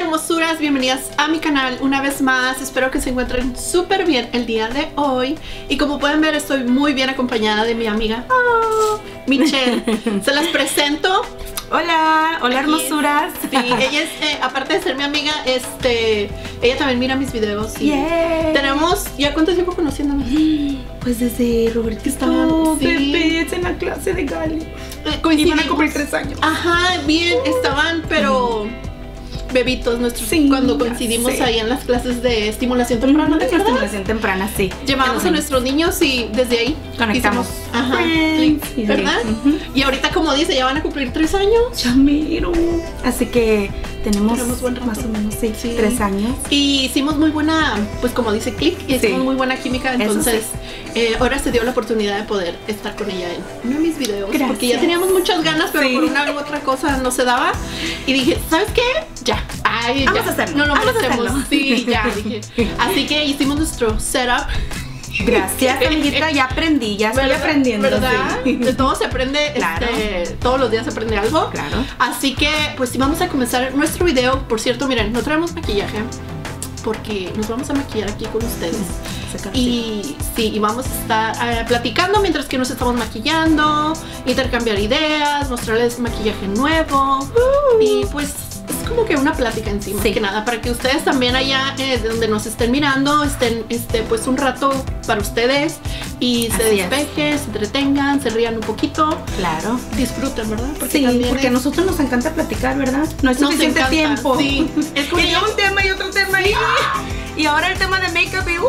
hermosuras, bienvenidas a mi canal una vez más. Espero que se encuentren súper bien el día de hoy. Y como pueden ver, estoy muy bien acompañada de mi amiga Michelle. Se las presento. Hola, hola hermosuras. Sí, ella es, aparte de ser mi amiga, ella también mira mis videos. Y tenemos, ¿ya cuánto tiempo conociéndonos? Pues desde Roberto estaban bebés en la clase de Gali. Coincidimos. Iban a cumplir 3 años. Ajá, bien, estaban, pero bebitos nuestros, cuando coincidimos ahí en las clases de estimulación temprana. De estimulación temprana, sí. Llevamos a nuestros niños y desde ahí conectamos. Ajá, ¿verdad? Y ahorita, como dice, ya van a cumplir 3 años. Ya miro. Así que tenemos buen rato. Más o menos 3 años. Y hicimos muy buena, pues como dice click, hicimos muy buena química. Entonces ahora se dio la oportunidad de poder estar con ella en uno de mis videos. Gracias. Porque ya teníamos muchas ganas, pero por una u otra cosa no se daba. Y dije, ¿sabes qué? Ya. Ay, vamos ya. a hacerlo. No lo vamos merecemos. a hacerlo. Sí, ya. Dije. Así que hicimos nuestro setup. Gracias, amiguita, ya aprendí, ya estoy aprendiendo. ¿Verdad? Sí. De todo se aprende, claro. Todos los días se aprende algo. Claro. Así que, pues vamos a comenzar nuestro video. Por cierto, miren, no traemos maquillaje porque nos vamos a maquillar aquí con ustedes. Y sí, y vamos a estar platicando mientras que nos estamos maquillando, intercambiar ideas, mostrarles maquillaje nuevo. Y pues es como que una plática encima, que nada, para que ustedes también allá de donde nos estén mirando, estén pues un rato para ustedes y se despejen, se entretengan, se rían un poquito. Claro. Disfruten, ¿verdad? Porque sí, porque a nosotros nos encanta platicar, ¿verdad? No hay suficiente tiempo. Sí. Es como un tema y otro tema. Sí. Y ahora el tema de make-up y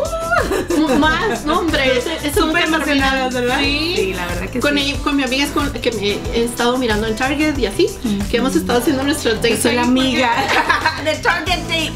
más, no hombre, es súper emocionada, ¿verdad? Sí. Sí, la verdad que con ella, con mi amiga que me he estado mirando en Target y así, que hemos estado haciendo nuestros dates. Soy la amiga de Target Date.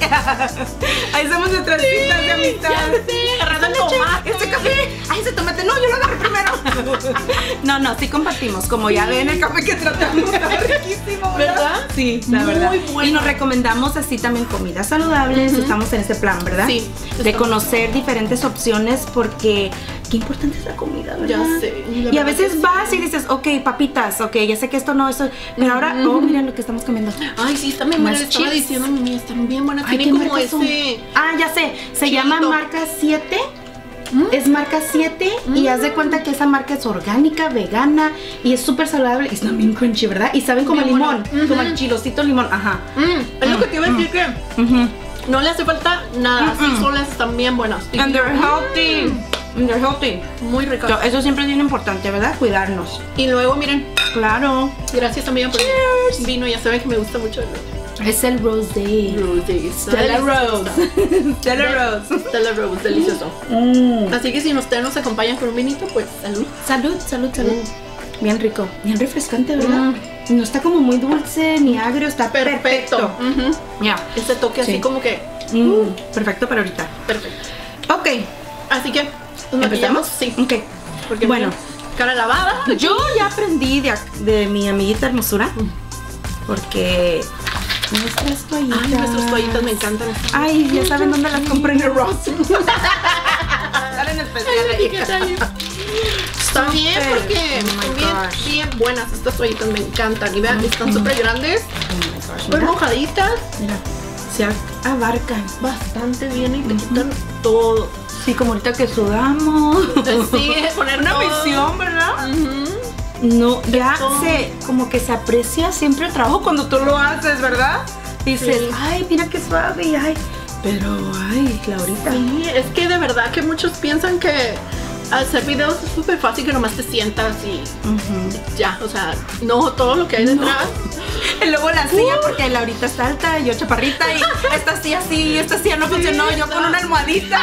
Ahí somos nuestras citas de amistad. Agarrando tomate. Este café, ay, ese tomate, no, yo lo agarré primero. No, sí compartimos, como ya ven el café que tratamos, está riquísimo, ¿verdad? Sí, la verdad. Bueno. Y nos recomendamos así también comidas saludables, estamos en ese plan, ¿verdad? Sí. De conocer diferentes opciones porque qué importante es la comida, ¿verdad? Ya sé. Y a veces vas y dices, ok, papitas, ok, ya sé que esto no, eso, pero ahora, oh, miren lo que estamos comiendo. Ay, sí, están bien buenas. Estaba diciendo, mi niña, están bien buenas. Tiene como ese... Ah, ya sé, se llama marca 7. Es marca 7 y haz de cuenta que esa marca es orgánica, vegana y es súper saludable y están bien crunchy, ¿verdad? Y saben como bien limón, como el chilosito limón, ajá. Es lo que te iba a decir que no le hace falta nada, así solas están bien buenas. And they're healthy. They're healthy. Muy ricas. Eso siempre es bien importante, ¿verdad? Cuidarnos. Y luego, miren. Claro. Gracias amiga por el vino, ya saben que me gusta mucho el vino. Es el rosé. Stella Rose. Stella Rose. Stella Rose, delicioso. Así que si ustedes nos acompañan con un vinito, pues salud. Salud. Bien rico, bien refrescante, ¿verdad? No está como muy dulce ni agrio, está perfecto. Ya. Ese toque así como que perfecto para ahorita. Perfecto. Ok. Así que ¿empezamos? Sí. Ok. Porque bueno, cara lavada. Yo ya aprendí de mi amiguita hermosura. Porque nuestras toallitas. Ay, nuestras toallitas me encantan. Ay, ya saben dónde las compré en el Ross. Salen especiales. Está bien porque son bien buenas estas toallitas, me encantan. Y vean, están súper grandes, muy mojaditas. Mira, se abarcan bastante bien y te quitan todo. Sí, como ahorita que sudamos. Sí, poner una visión, ¿verdad? No, ya como que se aprecia siempre el trabajo cuando tú lo haces, ¿verdad? Dices, ay, mira qué suave, ay. Pero, ay, Laurita. Sí, es que de verdad que muchos piensan que hacer videos es súper fácil, que nomás te sientas y ya, o sea, no, todo lo que hay detrás. Y luego la silla, porque Laurita está alta y yo chaparrita y esta silla sí, esta silla no funcionó, yo con una almohadita.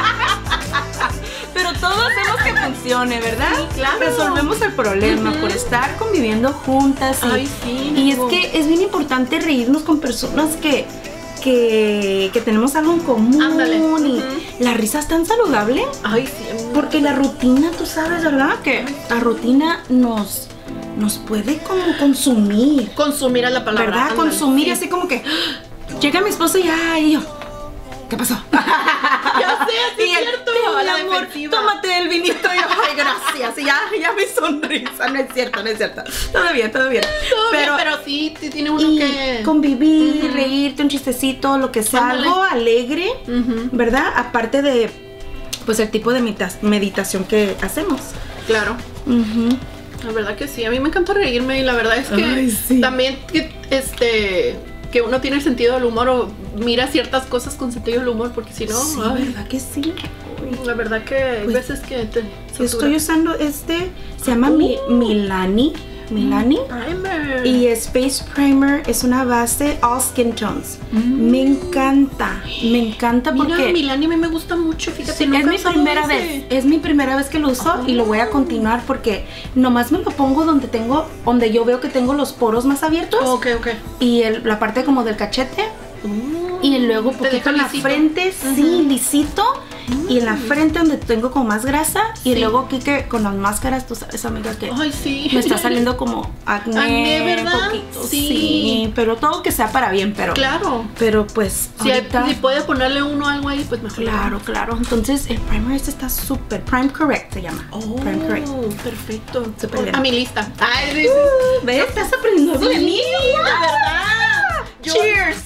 Pero todo hacemos que funcione, ¿verdad? Sí, claro. Resolvemos el problema por estar conviviendo juntas. Y es que es bien importante reírnos con personas que tenemos algo en común. Ándale. Y la risa es tan saludable. Ay, sí. Porque la rutina, tú sabes, ¿verdad? Que la rutina nos puede como consumir. Consumir a la palabra. ¿Verdad? Ándale, consumir así como que llega mi esposo y ay, yo, ¿qué pasó? Ya sé, sí es cierto. Mi La amor, defensiva. tómate el vinito. Y yo, ay, gracias. Y ya me sonrisa. No es cierto, no es cierto. Todo bien, todo bien. Pero sí tiene uno y que... convivir, reírte, un chistecito, lo que sea, Ándale. algo alegre, ¿verdad? Aparte de, pues, el tipo de meditación que hacemos. Claro. La verdad que sí, a mí me encanta reírme y la verdad es que Ay, sí. también que uno tiene sentido del humor o mira ciertas cosas con sentido del humor, porque si no, Sí, ay, ¿verdad que sí? la verdad que hay Pues, veces que te Yo estoy usando se llama Milani. Primer. Y Space Primer es una base all skin tones. Me encanta Mira, porque Milani a mí me gusta mucho, fíjate. sí, nunca es mi he usado primera ese. vez. Es mi primera vez que lo uso y lo voy a continuar porque nomás me lo pongo donde yo veo que tengo los poros más abiertos Ok. y la parte como del cachete y luego ¿Te poquito deja en la lisito? frente, sí, lisito. Y en la frente donde tengo como más grasa y Sí. luego aquí que con las máscaras, tú sabes, amiga, que Ay, sí. me está saliendo como acné, Acné, ¿verdad? poquito, Sí. sí, pero todo que sea para bien, Claro. pero pues Si ahorita, puede ponerle uno algo ahí, pues mejor. claro, entonces el primer está súper, Prime Correct se llama, Prime Correct. Perfecto. Súper bien. A mi lista. Ay, sí. ¿Ves? Estás aprendiendo algo de mí. La verdad. Cheers.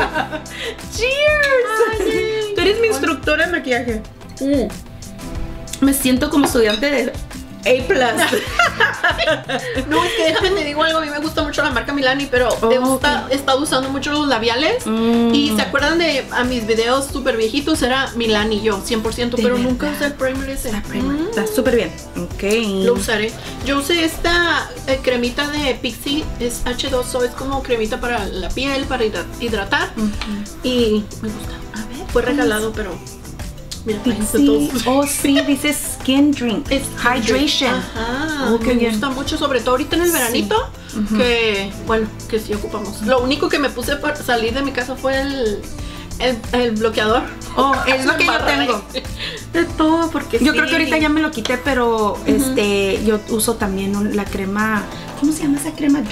Cheers. Tú eres mi instructora en maquillaje. Me siento como estudiante de A+. No, es que déjame te digo algo, a mí me gusta mucho la marca Milani, pero he estado usando mucho los labiales. Y se acuerdan de a mis videos súper viejitos, era Milani yo, 100%, pero ¿De nunca verdad? usé el primer ese. La primer. Está súper bien. Ok. Lo usaré. Yo usé esta cremita de Pixie, es H2O, es como cremita para la piel, para hidratar. Y me gusta. A ver, fue regalado, pero mira, ahí está Sí. todo. Oh, sí, dice skin drink. Es hydration. Ajá, Oh, qué me bien. gusta mucho, sobre todo ahorita en el veranito, que bueno, que sí ocupamos. Lo único que me puse para salir de mi casa fue el bloqueador. Oh, es lo que yo Embarré tengo. De todo, porque Yo sí. creo que ahorita ya me lo quité, pero yo uso también la crema. ¿Cómo se llama esa crema?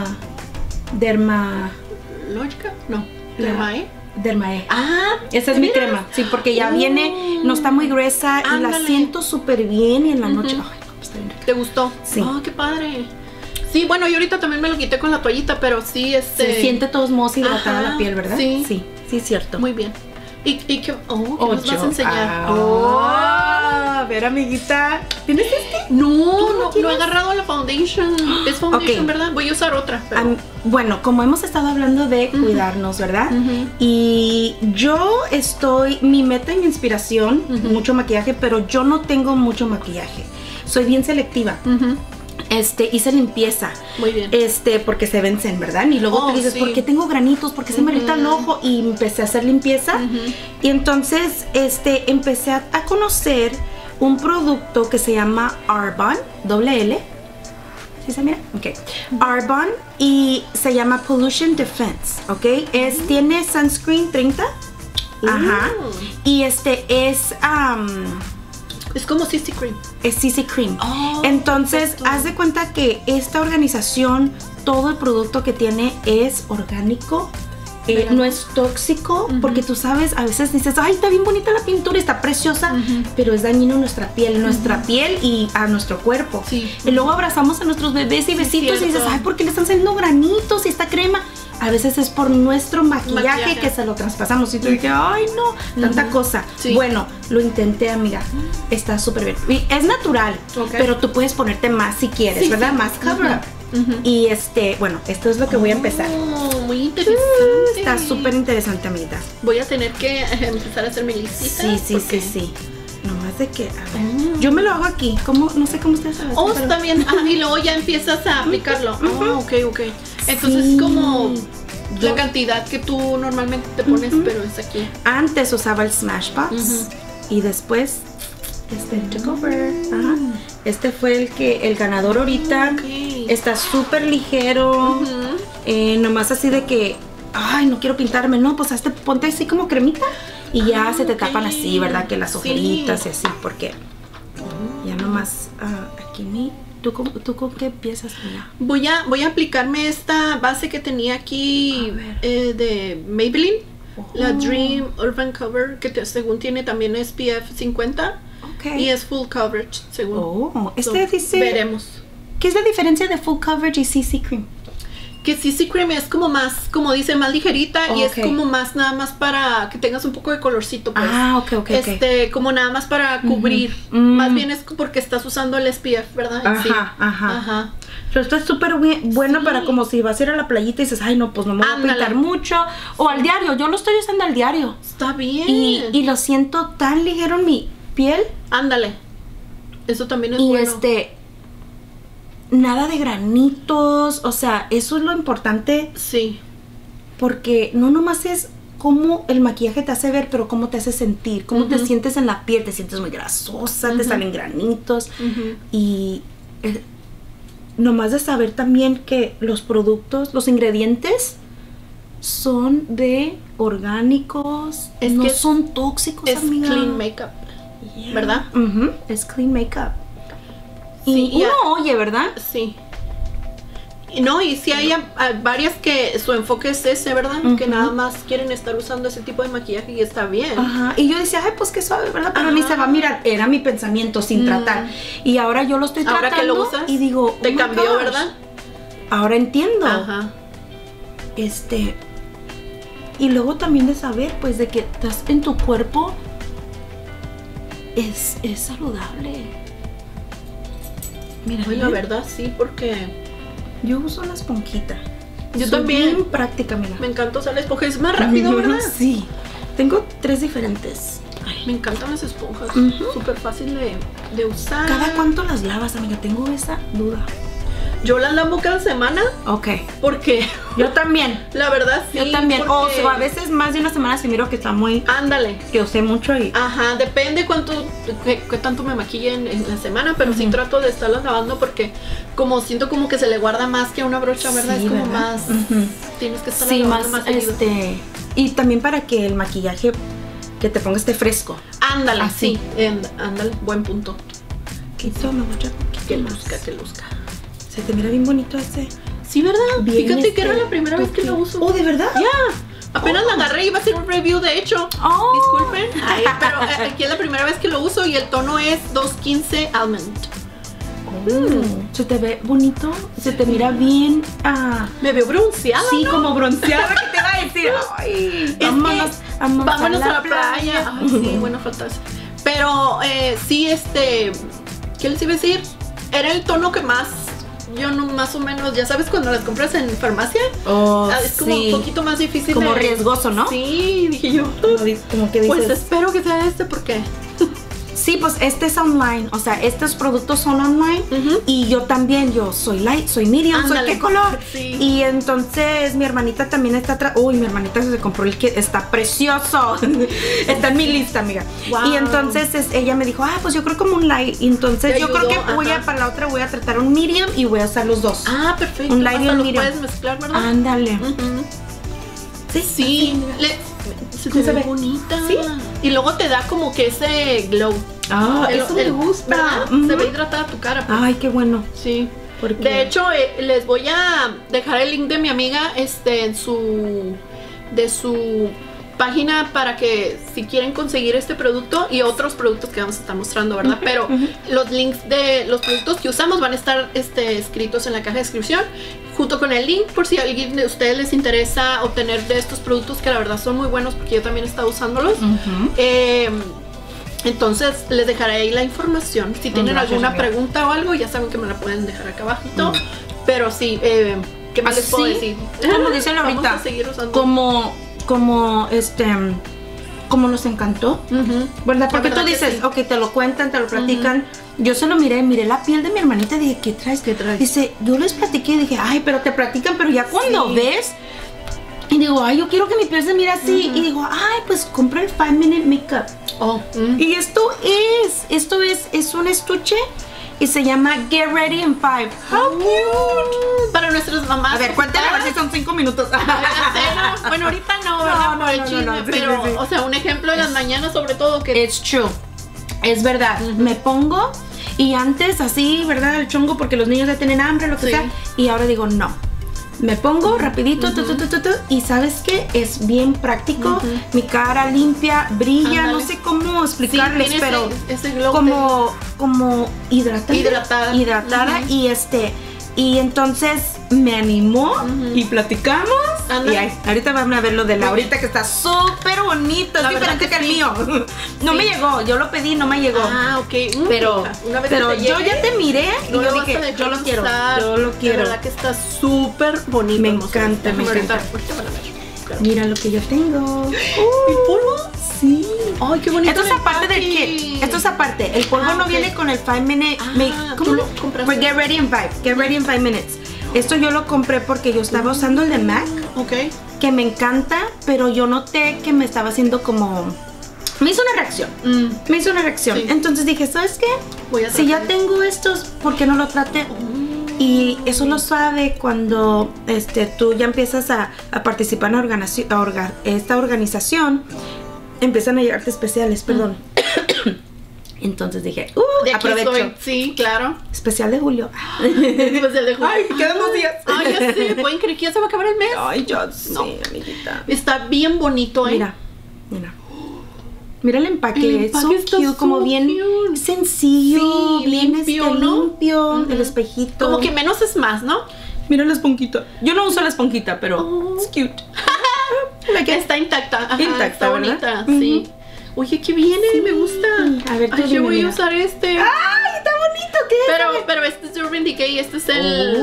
¿Lógica? No. Dermae. Dermae. Ah, Esa es mi mira. crema, sí, porque ya viene, no está muy gruesa y la Ándale. siento súper bien y en la noche, ay, no, pues está bien rica. ¿Te gustó? Sí. Oh, qué padre. Sí, bueno, yo ahorita también me lo quité con la toallita, pero sí, Se siente todos modos hidratada Ajá, la piel, ¿verdad? sí. Sí, cierto. Muy bien. ¿Y qué, ¿qué nos vas a Ocho. enseñar? A ver, amiguita. ¿Tienes este? No he tienes? agarrado la foundation. Es foundation, Ok. ¿verdad? Voy a usar otra. Pero... Bueno, como hemos estado hablando de cuidarnos, ¿verdad? Y mi meta y mi inspiración, mucho maquillaje, pero yo no tengo mucho maquillaje. Soy bien selectiva. Hice limpieza. Muy bien. Porque se vencen, ¿verdad? Y luego te dices, sí. ¿por qué tengo granitos? ¿Por qué se me irrita el ojo? Y empecé a hacer limpieza. Y entonces, empecé a conocer un producto que se llama Arbonne, doble L. ¿Sí se mira? Ok. Arbonne y se llama Pollution Defense, ¿ok? Tiene sunscreen 30. Ajá. Y es como CC Cream. es CC Cream. Oh, Entonces, perfecto. haz de cuenta que esta organización, todo el producto que tiene es orgánico, no es tóxico, porque tú sabes, a veces dices, ay, está bien bonita la pintura, está preciosa, pero es dañino a nuestra piel y a nuestro cuerpo. Sí. Y luego abrazamos a nuestros bebés y besitos y dices, cierto. ay, ¿por qué le están saliendo granitos y esta crema? A veces es por nuestro maquillaje que se lo traspasamos y tú dices, ay no, tanta cosa. Sí. Bueno, lo intenté, amiga. Está súper bien. Y es natural, Ok. pero tú puedes ponerte más si quieres, Sí, ¿verdad? sí. Más cover up. Y bueno, esto es lo que voy a empezar. Oh, muy interesante. Está súper interesante, amiguita. Voy a tener que empezar a hacer mi listita. Sí. Nomás de que, a ver, yo me lo hago aquí. No sé cómo ustedes hacen. Oh, pero- está bien. Y luego ya empiezas a aplicarlo. Oh, ok. Entonces Sí. es como la Yo- cantidad que tú normalmente te pones, pero es aquí. Antes usaba el Smashbox y después took over. Ajá. Fue el ganador ahorita. Ok. Está súper ligero. Nomás así de que, ay, no quiero pintarme. No, pues ponte así como cremita y ya se te tapan así, ¿verdad? Que las Sí. ojeritas y así, porque ya nomás aquí ¿Tú con qué empiezas, mía? Voy a aplicarme esta base que tenía aquí de Maybelline. La Dream Urban Cover, que según tiene también SPF 50. Y es full coverage, según. Dice... Veremos. ¿Qué es la diferencia de full coverage y CC Cream? Que CC Cream es como más, como dice, más ligerita y es como más nada más para que tengas un poco de colorcito, pues. Ok. Como nada más para cubrir. Más bien es porque estás usando el SPF, ¿verdad? Ajá. Pero esto es súper bueno para como si vas a ir a la playita y dices, ay, no, pues no me voy a pintar mucho. O al diario, yo lo estoy usando al diario. Está bien. Y lo siento tan ligero en mi piel. Ándale. Eso también es bueno. Nada de granitos, o sea, eso es lo importante. Sí. Porque no nomás es cómo el maquillaje te hace ver, pero cómo te hace sentir, cómo te sientes en la piel, te sientes muy grasosa, te salen granitos. Y nomás de saber también que los productos, los ingredientes son de orgánicos, no son tóxicos, amiga. Es clean makeup, ¿verdad? Es clean makeup. Sí, y uno oye, ¿verdad? Sí. No, y sí hay varias que su enfoque es ese, ¿verdad? Que nada más quieren estar usando ese tipo de maquillaje y está bien. Y yo decía, ay, pues qué suave, ¿verdad? Pero ni se va a mirar. Era mi pensamiento sin tratar. Y ahora yo lo estoy tratando. Ahora que lo usas, y digo, te cambió, ¿verdad? Ahora entiendo. Y luego también de saber, pues, de que estás en tu cuerpo es saludable. Mira, la verdad sí, porque yo uso la esponjita. Yo también. Bien práctica, mira. Me encanta usar la esponja, es más rápido, ¿verdad? Sí. Tengo 3 diferentes. Me encantan las esponjas, súper fácil de usar. ¿Cada cuánto las lavas, amiga? Tengo esa duda. Yo las lavo cada semana. Porque yo también. La verdad sí. Yo también. Porque... a veces más de una semana si miro que está muy... Ándale. Que usé mucho y... Depende qué tanto me maquille en la semana, pero sí trato de estarlas lavando porque como siento como que se le guarda más que a una brocha, ¿verdad? Sí, es como ¿verdad? más... Tienes que estar lavando más seguido. Y también para que el maquillaje que te ponga esté fresco. Ándale, sí. Ándale, buen punto. Eso me voy a echar que luzca. Se te mira bien bonito ese. Sí, ¿verdad? Fíjate que era la primera vez que lo uso. ¿De verdad? Ya. Apenas la agarré y iba a hacer un review, de hecho. Disculpen. Pero aquí es la primera vez que lo uso y el tono es 215 Almond. Se te ve bonito, se te mira bien. Me veo bronceada. Sí, ¿no? Como bronceada, ¿qué te va a decir? Ay, vámonos a la playa. Ay, sí, bueno, falta eso. Pero sí, ¿qué les iba a decir? Era el tono que más... Yo no, más o menos, ya sabes, cuando las compras en farmacia, es como un poquito más difícil. Como riesgoso, ¿no? Sí, dije yo. Como que dices, pues espero que sea porque... Sí, pues este es online, o sea, estos productos son online y yo también, yo soy light, soy medium, soy qué color. Sí. Y entonces mi hermanita también está atrás. Uy, mi hermanita se compró el kit, está precioso. Está en mi lista, amiga. Wow. Y entonces ella me dijo, pues yo creo como un light. Y entonces yo creo que para la otra voy a tratar un medium y voy a usar los dos. Perfecto. Un light y un medium. Puedes mezclar, ¿verdad? Ándale. Sí. Se te ve bonita. ¿Sí? Y luego te da como que ese glow. Eso me gusta. ¿Verdad? Se ve hidratada tu cara. Pues. Ay, qué bueno. Sí. De hecho, les voy a dejar el link de mi amiga de su página para que si quieren conseguir este producto y otros productos que vamos a estar mostrando, ¿verdad? Pero los links de los productos que usamos van a estar escritos en la caja de descripción junto con el link por si a alguien de ustedes les interesa obtener de estos productos que la verdad son muy buenos porque yo también he estado usándolos. Entonces les dejaré ahí la información. Si tienen alguna pregunta o algo, ya saben que me la pueden dejar acá abajito. Pero sí, ¿qué más les puedo decir? Como dicen ahorita, vamos a seguir usando. Como nos encantó, ¿verdad? Porque tú dices, sí. Te lo cuentan, te lo platican. Yo se lo miré la piel de mi hermanita y dije, ¿qué traes? Dice, yo les platiqué y dije, pero te platican, pero ya cuando ves, y digo, yo quiero que mi piel se mire así, y digo, pues compra el 5 Minute Makeup. Y esto es un estuche y se llama Get Ready in 5. How cute. Para nuestras mamás. A ver, cuéntale a ver si son 5 minutos. Bueno, ahorita no, ¿verdad? Por el chisme, pero, o sea, un ejemplo de las mañanas sobre todo que... It's true. Es verdad. Me pongo y antes así, ¿verdad? El chongo porque los niños ya tienen hambre, lo que sea. Y ahora digo, no. Me pongo rapidito, y ¿sabes qué? Es bien práctico. Mi cara limpia, brilla, no sé cómo explicarles, sí, pero ese glow como hidratada. Y entonces me animó y platicamos. Y ahorita van a ver lo de Laurita, que está súper bonito, es diferente que el mío. No me llegó, yo lo pedí, no me llegó. Ah, ok. Pero yo ya te miré y yo dije, yo lo quiero. La verdad que está súper bonito. Me encanta. Ahorita van a ver. Mira lo que yo tengo. ¿El polvo? Sí. Ay, qué bonito. Esto es aparte del kit. Esto es aparte. El polvo no viene con el 5 minute. ¿Cómo lo compraste? Get ready in 5. Get ready in 5 minutes. Esto yo lo compré porque yo estaba usando el de MAC. Ok. Que me encanta, pero yo noté que me estaba haciendo como... Me hizo una reacción. Me hizo una reacción. Sí. Entonces dije, ¿sabes qué? Si ya tengo estos, ¿por qué no lo traté? Y eso lo sabe cuando tú ya empiezas a participar en esta organización. Empiezan a llegarte especiales, perdón. Entonces dije, aprovecho. Sí, claro. Especial de julio. Especial de julio. Ay, quedan 2 días. Ay, ya sé. ¿Pueden creer que ya se va a acabar el mes? Ay, ya sé, amiguita. Está bien bonito, Mira. Mira el empaque. Es so cute, como bien sencillo, sí, bien limpio, ¿no? limpio, el espejito. Como que menos es más, ¿no? Mira la esponjita. Yo no uso la esponjita, pero es cute. Está intacta. Ajá, intacta, está ¿verdad? Bonita, sí. Oye, qué viene, me gusta. A ver, yo voy a usar este. ¡Ay, está bonito! ¿Qué es? Pero este es de Urban Decay, este es el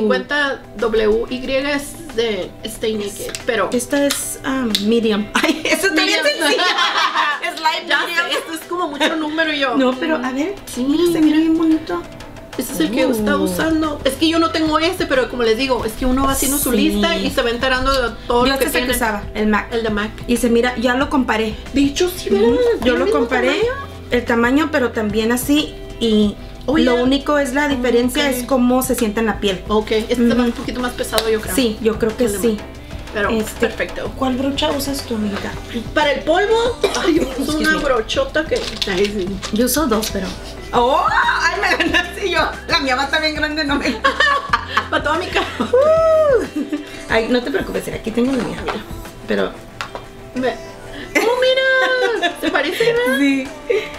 50WY, es de Stay Naked, pero... Esta es medium. Ay, eso está bien sencilla. Es light medium. Esto es como mucho número yo. No, pero a ver, sí, se mira bien bonito. Este es el que está usando. Es que yo no tengo pero como les digo, es que uno va haciendo su lista y se va enterando de todo lo que tiene. Yo que usaba, el MAC. El de MAC. Y se mira, ya lo comparé. De hecho, sí, ¿verdad? Yo lo comparé, el tamaño, pero también así. Y lo único es la diferencia es cómo se siente en la piel. Ok, este es un poquito más pesado, yo creo. Sí, yo creo que sí. Pero perfecto. ¿Cuál brocha usas tú, amiguita? Para el polvo, yo uso una brochota que... Yo uso 2, pero... ¡Oh! ¡Ay, me ganaste yo! La mía va a estar bien grande, no me... Para toda mi cara. Ay, no te preocupes, aquí tengo la mía. Pero... ¡Oh, mira! ¿Se parece, verdad? Sí.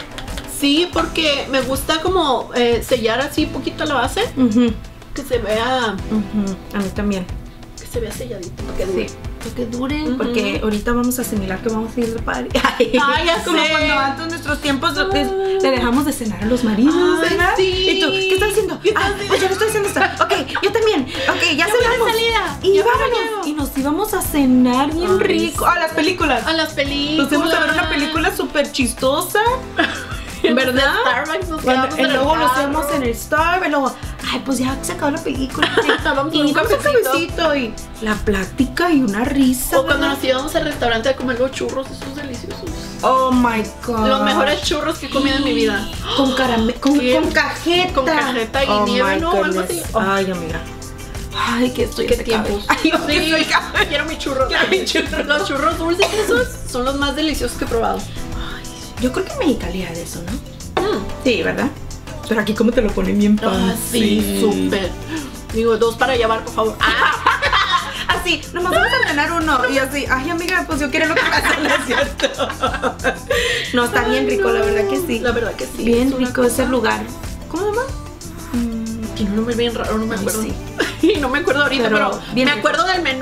Sí, porque me gusta como sellar así un poquito la base. Que se vea... A mí también. Que se vea selladito. Que dure, porque ahorita vamos a asimilar que vamos a ir de party. Ay, ya como sé. cuando antes en nuestros tiempos le dejamos de cenar a los maridos, ¿verdad? Sí. Y tú, ¿qué estás haciendo? Pues ya lo estoy haciendo. Ok, yo también. Ok, ya cenamos. Y vámonos. Y nos íbamos a cenar bien rico. A las películas. Nos fuimos a ver una película súper chistosa. ¿Verdad? Starbucks y luego lo hacemos en el Starbucks. Y luego, ay, pues ya se acabó la película. Y un cafecito y la plática y una risa. O cuando nos íbamos al restaurante a comer los churros, esos deliciosos. Oh my god. Los mejores churros que he comido en mi vida. Con caramelo, con cajeta. Con cajeta y nieve, ¿no? Algo así. Ay, amiga. Ay, qué tiempos. Ay, quiero mi churro. Los churros dulces esos son los más deliciosos que he probado. Yo creo que en Mexicali hay de eso, ¿no? Sí, ¿verdad? Pero aquí como te lo ponen bien pan. Sí, súper. Digo, 2 para llevar, por favor. Así, nomás vamos a ordenar uno. Y así, ay, amiga, pues yo quiero lo que me hacen, ¿no es cierto? No, está bien rico, la verdad que sí. La verdad que sí. Bien rico ese lugar. ¿Cómo se llama? Tiene un nombre bien raro, no me acuerdo. Sí. No me acuerdo ahorita, pero me acuerdo del menú.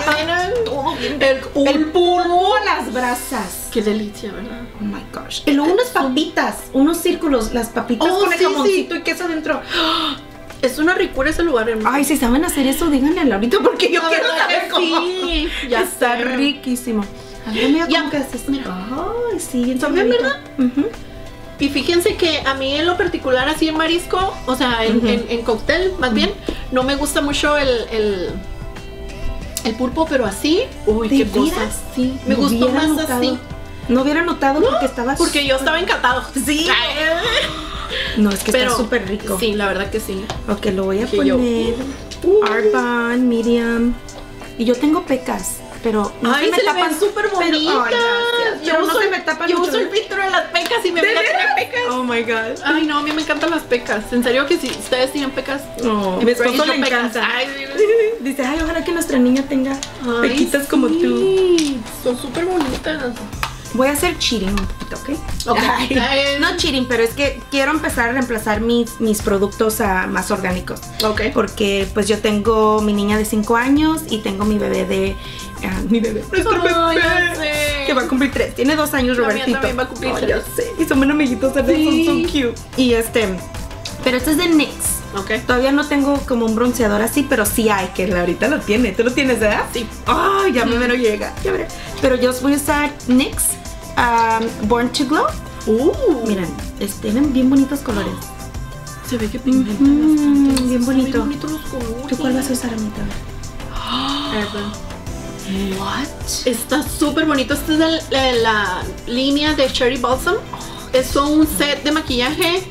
Todo bien. El pulpo a las brasas. Qué delicia, ¿verdad? Oh my gosh. Y luego unas papitas, unos círculos, las papitas con el jamoncito y queso adentro. Es una ricura ese lugar, hermano. Ay, si saben hacer eso, díganle a Laurita porque yo quiero saber cómo. Sí, ya está riquísimo. A ver, mira cómo que haces. Ay, sí, bien ¿saben, verdad? Y fíjense que a mí en lo particular así en marisco, o sea, en cóctel más bien, no me gusta mucho el pulpo, pero así, uy, qué cosas. Sí, me gustó más así. No hubiera notado porque estaba... Porque yo estaba encantado. Sí. No, es que está súper rico. Sí, la verdad que sí. Ok, lo voy a poner. Arbon, medium. Y yo tengo pecas. Pero no se me tapan súper bonitas. pero no se me tapan Yo mucho. uso el filtro de las pecas y me ¿De voy a tener veras? pecas. Oh my god. Ay, no, a mí me encantan las pecas. En serio que si ustedes tienen pecas. No, mi esposo le encanta. Dice, ay, ojalá que nuestra niña tenga pequitas como tú. Son súper bonitas. Voy a hacer cheating un poquito, ¿ok? Ok. No cheating, pero es que quiero empezar a reemplazar mis productos a más orgánicos. Ok. Porque pues yo tengo mi niña de 5 años y tengo mi bebé de... mi bebé. Nuestro Ay, bebé. ya sé. Que va a cumplir 3. Tiene 2 años, La mía Robertito. también va a cumplir Ay, 3. ya sé. Y son bien amiguitos, ¿verdad? Sí. Son so cute. Y pero este es de NYX. Ok. Todavía no tengo como un bronceador así, pero sí hay, que ahorita lo tiene. ¿Tú lo tienes, verdad? Sí. Ay, ya me lo llega. Ya veré. Pero yo voy a usar NYX Born to Glow. Miren, tienen bien bonitos colores. Se ve que pigmenta bastante. Bien bonito. Bien bonitos los colores. ¿Tú cuál vas a usar, Amita? What? Está súper bonito. Esta es la línea de Cherry Balsam. Es un set de maquillaje.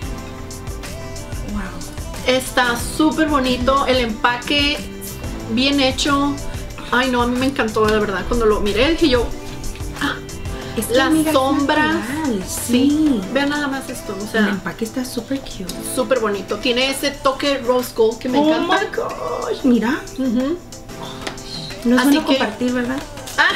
Wow. Está súper bonito. El empaque bien hecho. Ay, no, a mí me encantó, la verdad. Cuando lo miré, dije yo. Las sombras. Sí. Vean nada más esto. O El sea, empaque está súper cute. súper bonito. Tiene ese toque rose gold que me encanta. Oh my gosh, mira. Ujú. No es Así bueno que- compartir, ¿verdad? Ah,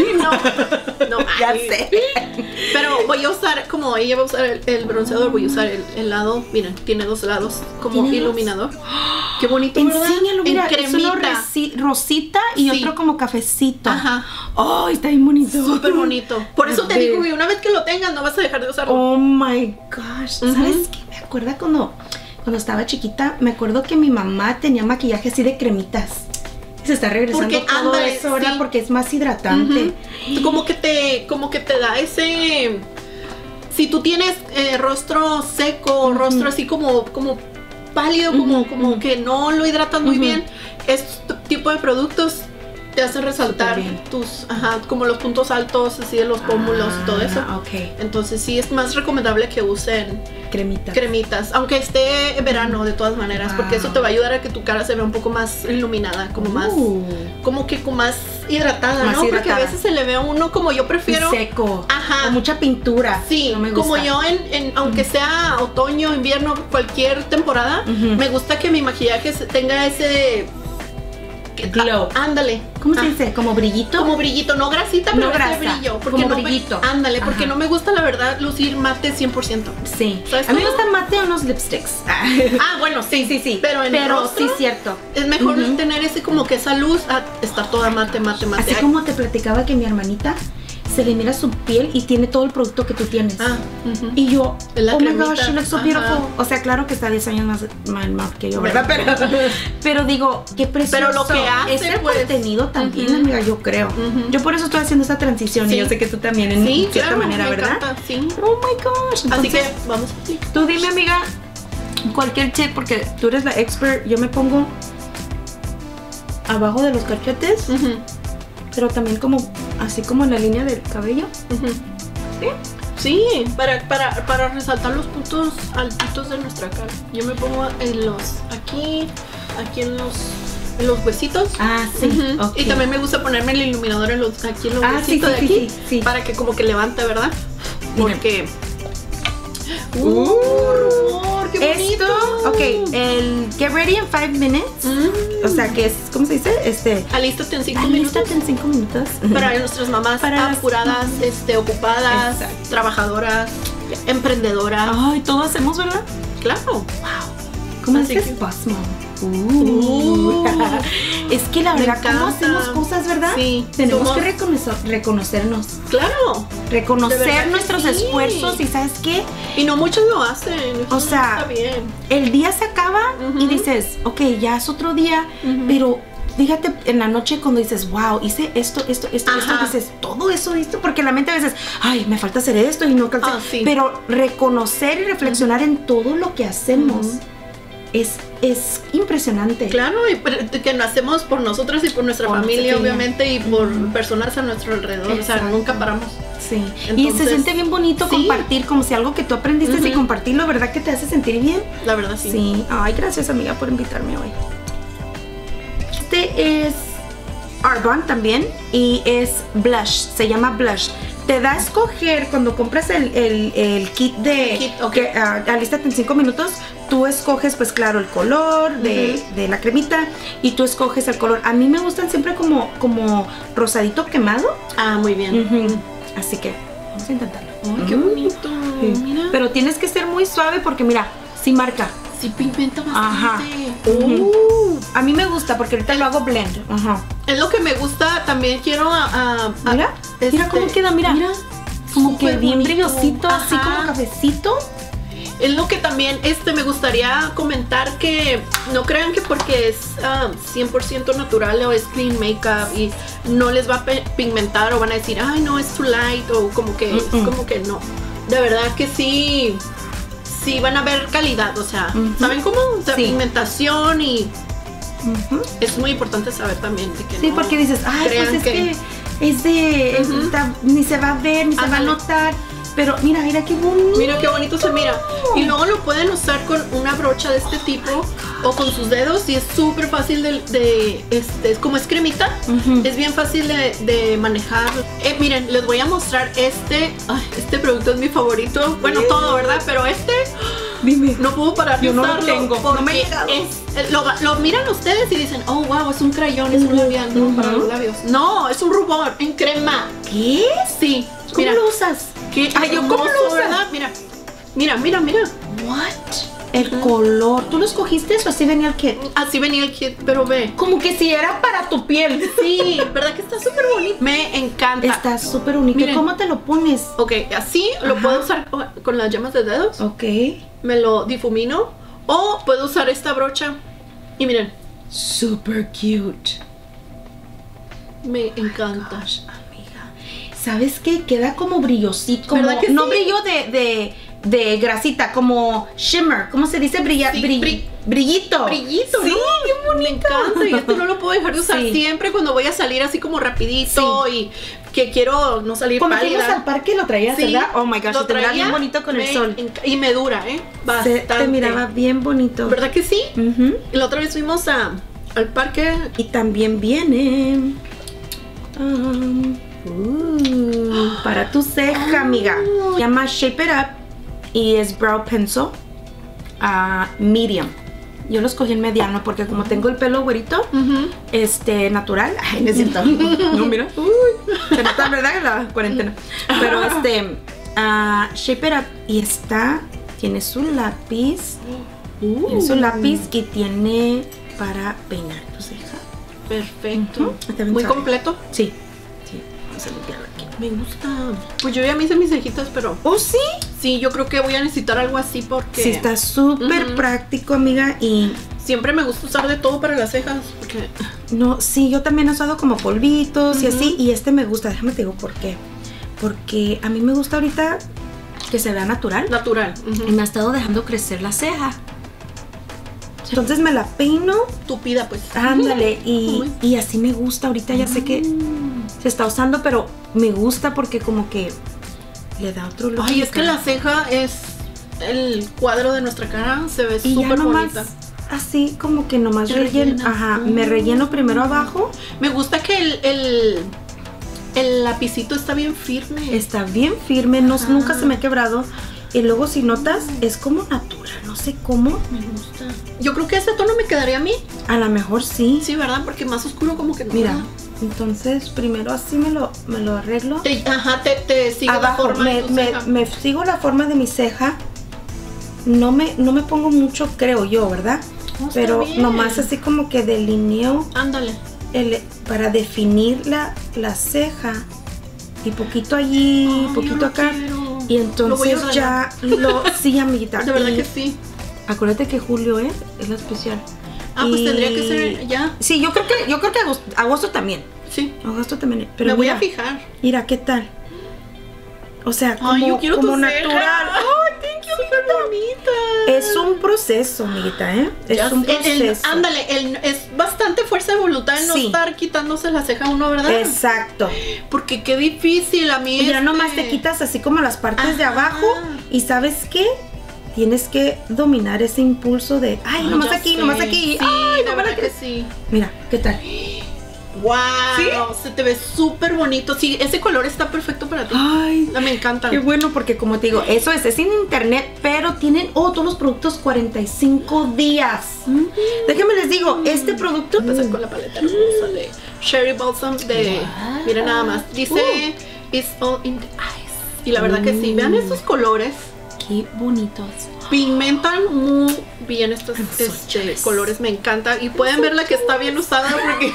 no. Ya ay. sé. Pero voy a usar, como ella va a usar el bronceador, voy a usar el lado, miren, tiene 2 lados como ¿Tiene dos? iluminador. Qué bonito, ¿verdad? Enséñalo, mira, en es uno cremita. rosita y Sí. otro como cafecito. Ajá. Ay, está bien bonito. Súper bonito. Por eso te Bebé. digo que una vez que lo tengas no vas a dejar de usarlo. Oh my gosh. Ujú. ¿Sabes qué? Me acuerdo cuando estaba chiquita, me acuerdo que mi mamá tenía maquillaje así de cremitas. Se está regresando Porque, todo ándale, eso, ¿verdad? sí. Porque es más hidratante. Ujú. Como que te da ese. Si tú tienes rostro seco, rostro así como pálido, como que no lo hidratas muy bien, este tipo de productos te hacen resaltar Súper bien. como los puntos altos, así de los pómulos y todo eso. Ah, ok. Entonces sí es más recomendable que usen Cremita. cremitas, aunque esté verano de todas maneras, porque eso te va a ayudar a que tu cara se vea un poco más iluminada, como más hidratada, Más ¿no? Porque hidratada. a veces se le ve a uno como yo prefiero. Seco. Ajá. Con mucha pintura. Sí, No me gusta. como yo aunque sea otoño, invierno, cualquier temporada, Ujú. me gusta que mi maquillaje tenga ese Glow. Ándale. ¿Cómo se dice? ¿Como brillito? Como brillito, no grasita, pero No ese grasa, brillo. como brillito. Ándale, porque Ajá. no me gusta la verdad lucir mate 100%. Sí. ¿Sabes A mí me cómo? gustan mate unos lipsticks. Ah, bueno, sí. sí. Pero en el rostro sí, cierto. es mejor Ujú. tener ese como que esa luz a estar toda mate. Así como te platicaba que mi hermanita se le mira su piel y tiene todo el producto que tú tienes. Ujú. Y yo, Es la oh my cremita. gosh, she looks so Ajá. beautiful. O sea, claro que está 10 años más que yo, ¿verdad? Pero digo, qué precioso. Pero lo que hace, es el pues. contenido también, Ujú. amiga, yo creo. Ujú. Yo por eso estoy haciendo esta transición Sí. y yo sé que tú también en Sí, cierta claro, manera, me ¿verdad? encanta, sí. Oh my gosh. Así que Entonces, vamos a aplicar. tú dime, amiga, cualquier tip, porque tú eres la expert. Yo me pongo abajo de los cachetes, Ujú, pero también así como en la línea del cabello. ujú. ¿Sí? Sí, para resaltar los puntos altitos de nuestra cara. Yo me pongo aquí en los huesitos. Ah, sí. Ujú. Ok. Y también me gusta ponerme el iluminador aquí en los Ah, sí, huesitos de sí, aquí, sí. para que como que levante, ¿verdad? Miren. Porque rumor, qué bonito. Esto, ok, el Get Ready in 5 Minutes. O sea, que es, ¿cómo se dice? Alístate en 5 minutos. Alístate en 5 minutos. Para nuestras mamás Para las- apuradas, ocupadas, Exacto. trabajadoras, emprendedoras. Ay, todo hacemos, ¿verdad? Claro. ¿Cómo Así es que- Boss Mom? Es que la Me verdad, ¿cómo encanta. hacemos cosas, verdad? Sí, Tenemos somos- que reconocernos. Claro. De Reconocer verdad que nuestros sí. esfuerzos y ¿sabes qué? Y no muchos lo hacen. Eso O sea, está bien. El día se acaba y Ujú. dices, ok, ya es otro día, Ujú. pero fíjate en la noche cuando dices, wow, hice esto, Ajá. dices, todo eso, porque la mente a veces, ay, me falta hacer esto y no alcancé. Ah, sí. Pero reconocer y reflexionar en todo lo que hacemos Ujú. es impresionante. Claro, y que lo hacemos por nosotros y por nuestra Por familia, nuestra obviamente, y por Ujú. personas a nuestro alrededor. O sea, Exacto. nunca paramos. Sí. Y se Entonces, siente bien bonito sí. compartir, como si algo que tú aprendiste y Ujú. compartirlo, ¿verdad? Que te hace sentir bien. La verdad, sí. Sí. Ay, gracias, amiga, por invitarme hoy. Este es Arbonne también y es blush, se llama blush. Te da a escoger cuando compras el kit de okay. Alístate en 5 minutos. Tú escoges, pues claro, el color de la cremita y tú escoges el color. A mí me gustan siempre como rosadito quemado. Ah, muy bien. Así que vamos a intentarlo. Ay, qué bonito. Sí. Mira. Pero tienes que ser muy suave porque mira, sí marca. Sí pigmenta bastante. Ajá. A mí me gusta porque ahorita lo hago blend. Ajá. Es lo que me gusta. También quiero mira, mira cómo queda, mira. Como que bien brillosito, así como cafecito. Es lo que también me gustaría comentar, que no crean que porque es 100% natural o es clean makeup y no les va a pigmentar o van a decir, ay no, es too light, o como que, como que no. De verdad que sí van a ver calidad, o sea, ¿saben cómo? O sea, pigmentación y es muy importante saber también de que no, porque dices, ay, pues es que es de, ni se va a ver, ni se va a notar. Pero mira, mira qué bonito. Mira qué bonito se mira. Y luego lo pueden usar con una brocha de este tipo o con sus dedos y es súper fácil como es cremita, es bien fácil de manejar. Miren, les voy a mostrar este producto es mi favorito. Bueno, todo, ¿verdad? Pero dime, no puedo parar de usarlo. No lo tengo, no me he llegado. Lo miran ustedes y dicen, oh, wow, es un crayón, es un labial, para los labios. No, es un rubor en crema. ¿Qué? Sí. ¿Cómo lo usas? Ay, yo cómo lo usas, ¿verdad? Mira. What? El color. ¿Tú lo escogiste o así venía el kit? Así venía el kit, pero ve. Como que si era para tu piel. Sí, ¿verdad que está súper bonito? Me encanta. Está súper bonito. Miren. ¿Cómo te lo pones? Ok, así lo puedo usar con las yemas de dedos. Ok. Me lo difumino. O puedo usar esta brocha. Y miren. Super cute. Me encanta. Gosh, amiga. ¿Sabes qué? Queda como brillosito. Como, ¿verdad que no sí? brillo de grasita, como shimmer. ¿Cómo se dice? Brillito. Brillito, Sí, ¿no? Me encanta. Y esto no lo puedo dejar de usar siempre cuando voy a salir así como rapidito y que quiero no salir como pálida. fuimos al parque lo traías, ¿verdad? Oh my gosh, lo te miraba traía, bien bonito con el sol. Y me dura, bastante. Te miraba bien bonito. ¿Verdad que sí? Y la otra vez fuimos al parque. Y también viene para tu ceja, amiga. Se llama Shape It Up y es Brow Pencil Medium. Yo lo escogí en mediano porque como tengo el pelo güerito, natural. Ay, necesito. No, mira. Se nota, ¿verdad? En la cuarentena. Pero Shape It Up y tiene su lápiz. Tiene su lápiz y tiene para peinar tu ceja. Perfecto. Muy completo. Sí. Vamos a limpiarlo aquí. Me gusta. Pues yo ya me hice mis cejitas, pero... ¿Oh, sí? Sí, yo creo que voy a necesitar algo así porque... Sí, está súper práctico, amiga, y... Siempre me gusta usar de todo para las cejas, porque... No, sí, yo también he usado como polvitos y así, y me gusta, déjame te digo por qué. Porque a mí me gusta ahorita que se vea natural. Natural. Y me ha estado dejando crecer la ceja. Entonces me la peino. Tupida, pues. Ándale, y así me gusta. Ahorita ya sé que se está usando, pero me gusta porque como que le da otro look. Ay, es que la ceja es el cuadro de nuestra cara, se ve súper bonita. Así como que nomás relleno. Ajá, me relleno primero abajo. Me gusta que el lapicito está bien firme. Está bien firme, nunca se me ha quebrado. Y luego si notas, es como natural, no sé cómo. Me gusta. Yo creo que este tono me quedaría a mí. A lo mejor sí. Sí, ¿verdad? Porque más oscuro como que no. Mira, entonces primero así me lo arreglo. Te sigo abajo, la forma de tu ceja. me sigo la forma de mi ceja. No me pongo mucho, creo yo, ¿verdad? Oh, pero bien. nomás así como que delineo. Ándale. Para definir la ceja. Y poquito allí, poquito acá. Quiero. Y entonces ya sí, amiguita. De verdad que sí. Acuérdate que julio es la especial. Pues tendría que ser ya. Sí, yo creo que agosto también. Sí. Agosto también. Pero me voy a fijar. Mira, ¿qué tal? O sea, yo quiero como tu natural. Ceja. Ay, thank you, qué bonita. Es un proceso, amiguita, Es un proceso. Ándale, es bastante fuerza de voluntad el no estar quitándose la ceja uno, ¿verdad? Exacto. Porque qué difícil a mí. Y ya nomás te quitas así como las partes de abajo. Y ¿sabes qué? Tienes que dominar ese impulso de, ay, nomás aquí, nomás aquí. Sí, ay, de verdad que sí. Mira, ¿qué tal? wow, ¿Sí? se te ve súper bonito. Sí, ese color está perfecto para ti. Ay, me encanta. Qué bueno, porque como te digo, eso es en internet, pero tienen todos los productos 45 días. Déjenme les digo, este producto... Empezar con la paleta hermosa de Cherry Blossom de... Wow. Miren nada más, dice It's all in the eyes. Y la verdad que sí, vean estos colores. Qué bonitos. Pigmentan muy bien estos colores, me encanta. Y pueden ver la que está bien usada porque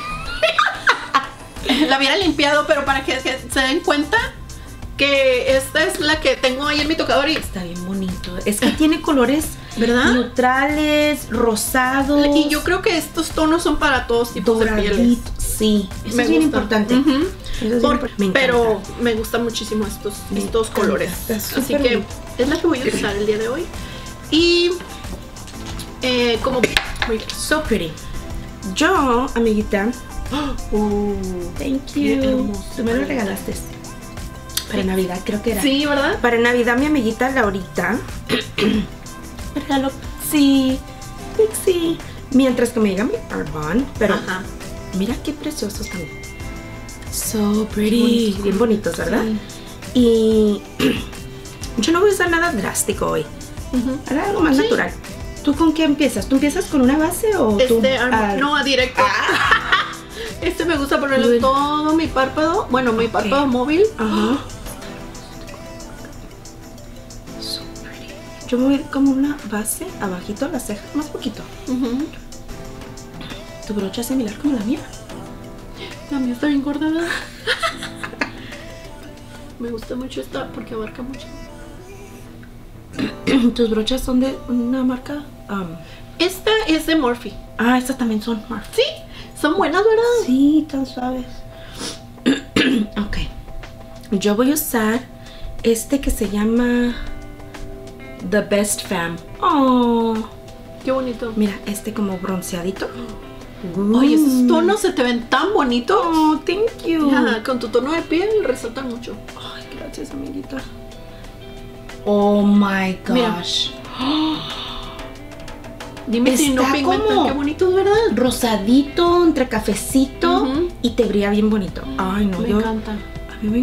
la hubiera limpiado, pero para que se den cuenta que esta es la que tengo ahí en mi tocador y está bien bonito. Es que tiene colores, ¿verdad? Neutrales, rosados. Y yo creo que estos tonos son para todos tipos de pieles. Sí, eso es bien importante. Pero me gustan muchísimo estos colores. Así que es la que voy a usar el día de hoy. Y como so pretty. Yo, amiguita, thank you. Tú me lo regalaste para Navidad, creo que era. Sí, ¿verdad? Para Navidad mi amiguita Laurita me regaló Pixie. Mientras que me llega mi Arbonne, pero mira qué preciosos también. So pretty. Bien bonitos, ¿verdad? Sí. Y yo no voy a usar nada drástico hoy. Algo más natural. ¿Tú con qué empiezas? ¿Tú empiezas con una base o tú? No, a directo. Este me gusta ponerle todo mi párpado. Bueno, mi párpado móvil. So pretty. Yo voy a ir como una base abajito la ceja, más poquito. Tu brocha es similar como la mía. La mía está bien gorda, ¿verdad? Me gusta mucho esta porque abarca mucho. ¿Tus brochas son de una marca? Esta es de Morphe. Ah, estas también son Morphe. Sí, son buenas, ¿verdad? Sí, tan suaves. Ok. Yo voy a usar este que se llama The Best Femme. Oh, qué bonito. Mira, este como bronceadito. Oye, esos tonos se te ven tan bonitos. Oh, thank you. Con tu tono de piel resaltan mucho. Ay, gracias, amiguita. Oh my gosh. Dime si no pigmentan, qué bonito, ¿verdad? Rosadito, entre cafecito y te brilla bien bonito. Ay, no, me encanta. A mí me...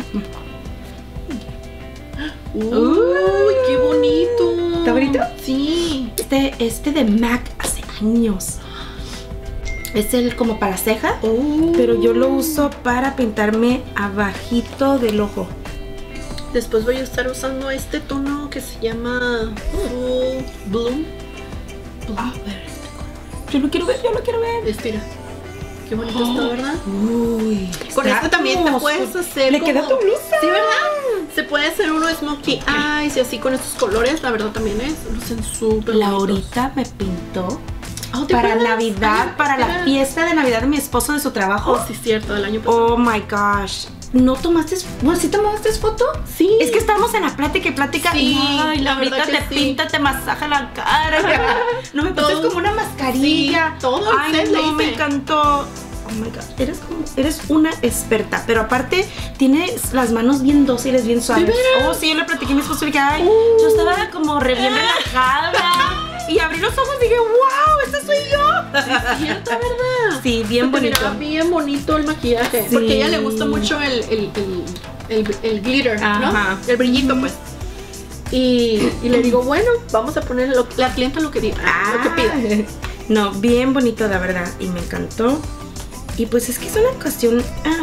Uy, qué bonito. ¿Está bonito? Sí. Este de MAC hace años. Es el como para ceja, pero yo lo uso para pintarme abajito del ojo. Después voy a estar usando este tono que se llama Bloom. A ver, yo lo quiero ver, Estira. Qué bonito está, ¿verdad? Uy. Con este también te puedes hacer. Le queda tu blusa. Sí, ¿verdad? Se puede hacer uno smokey eyes y así con estos colores. La verdad también lucen súper bonitos. Laurita me pintó para Navidad, para la fiesta de Navidad de mi esposo de su trabajo. Oh, sí, cierto, del año pasado. Oh my gosh. ¿No tomaste? Bueno, ¿sí tomaste foto? Sí. Es que estábamos en la plática y plática. Sí, ay, la verdad te pinta, te masaja la cara. No me pones como una mascarilla. Sí, todo. Ay, no, me encantó. Oh my god, eres una experta. Pero aparte, tienes las manos bien dóciles, bien suaves. Oh, sí, yo le platiqué a mi esposo y dije, ay, yo estaba como re bien relajada. Y abrí los ojos y dije, wow, esta soy yo. Sí, es cierto, ¿verdad? Sí, bien bonito. Mira, bien bonito el maquillaje. Sí. Porque a ella le gusta mucho el glitter, ¿no? El brillito, pues. Y le digo, bueno, vamos a poner la clienta lo que diga, lo que pida. No, bien bonito, la verdad. Y me encantó. Y pues es que es una cuestión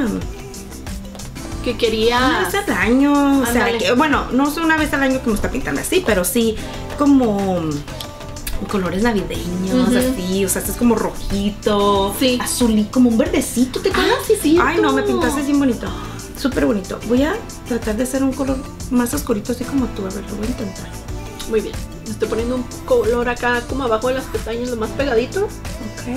que quería una vez al año. O sea, que, bueno, no es una vez al año que me está pintando así, pero sí como colores navideños, así, o sea, este es como rojito, azul y como un verdecito, ¿te acuerdas? Sí, sí. Ay, no, me pintaste bien bonito, súper bonito. Voy a tratar de hacer un color más oscurito, así como tú, a ver, lo voy a intentar. Muy bien, me estoy poniendo un color acá como abajo de las pestañas, lo más pegadito. Ok.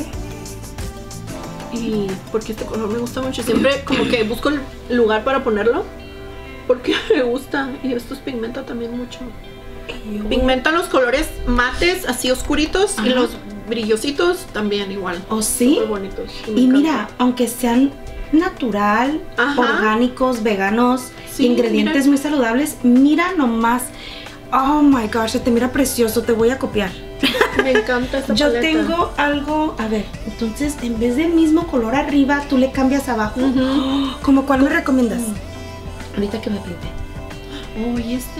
Y porque este color me gusta mucho, siempre como que busco el lugar para ponerlo, porque me gusta, y estos pigmentan también mucho. Pigmentan los colores mates, así oscuritos, y los brillositos también igual. ¿Oh, sí? Súper bonitos. Y mira, aunque sean natural, orgánicos, veganos, ingredientes muy saludables, mira nomás. Oh my gosh, se te mira precioso, te voy a copiar. Me encanta esta Yo paleta. tengo algo, a ver, entonces en vez del mismo color arriba, tú le cambias abajo. ¿Cómo cuál me recomiendas? Ahorita que me pinte. Oh, ¿y este?